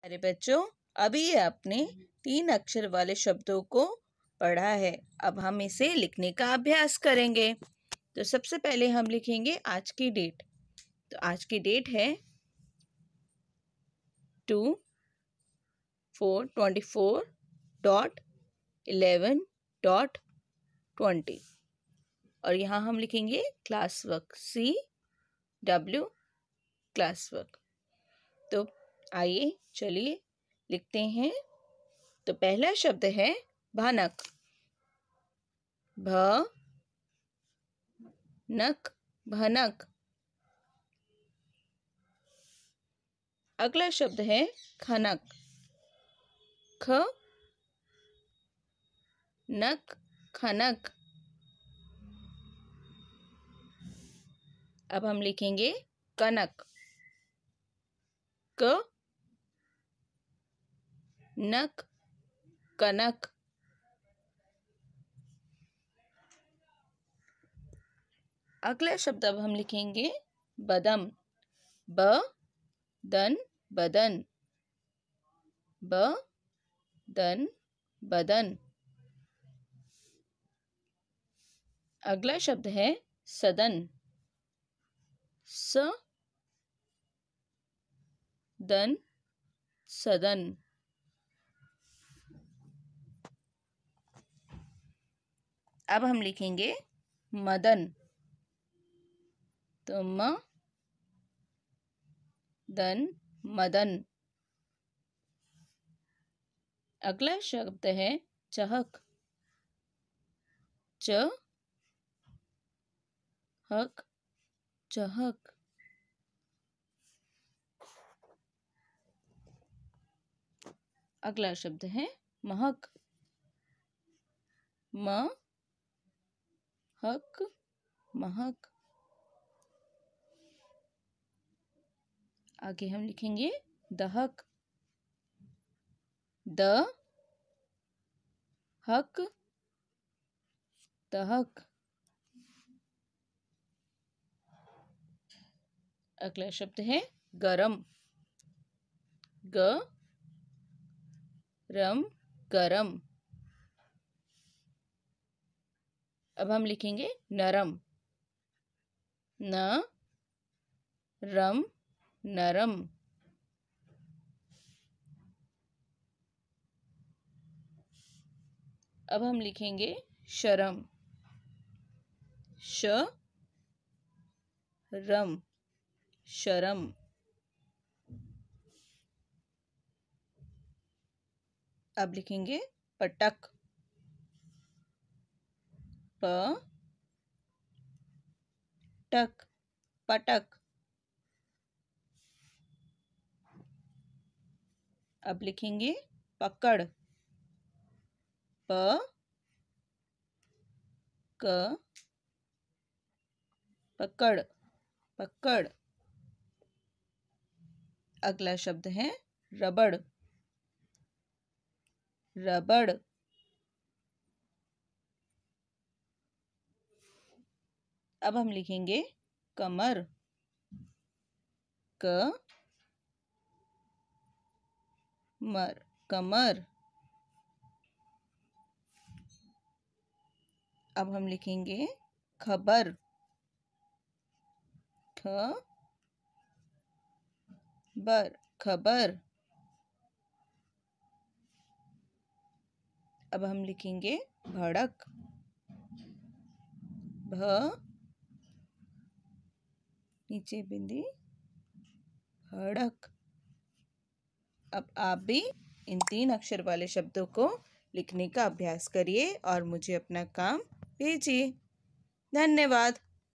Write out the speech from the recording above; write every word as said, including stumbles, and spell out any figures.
अरे बच्चों, अभी आपने तीन अक्षर वाले शब्दों को पढ़ा है। अब हम इसे लिखने का अभ्यास करेंगे। तो सबसे पहले हम लिखेंगे आज की डेट। तो आज की डेट है two four twenty four dot eleven dot twenty और यहाँ हम लिखेंगे class work, C W class work. तो आइए चलिए लिखते हैं। तो पहला शब्द है भनक, भ नक भनक। अगला शब्द है खनक, ख नक खनक। अब हम लिखेंगे कनक, क नक कनक। अगला शब्द अब हम लिखेंगे बदम, ब दन बदन, ब दन बदन। अगला शब्द है सदन, स दन सदन। अब हम लिखेंगे मदन, तो म दन मदन। अगला शब्द है चहक, च हक चहक। अगला शब्द है महक, म हक महक। आगे हम लिखेंगे दहक, द हक दहक। अगला शब्द है गरम, ग रम गरम। अब हम लिखेंगे नरम, न रम नरम। अब हम लिखेंगे शरम, श रम शरम। अब लिखेंगे पटक, प टक पटक। अब लिखेंगे पकड़, प क पकड़ पकड़। अगला शब्द है रबड़, रबड़। अब हम लिखेंगे कमर, क मर कमर। अब हम लिखेंगे खबर, ख बर खबर। अब हम लिखेंगे भड़क, भ नीचे बिंदी भड़क। अब आप भी इन तीन अक्षर वाले शब्दों को लिखने का अभ्यास करिए और मुझे अपना काम भेजिए। धन्यवाद।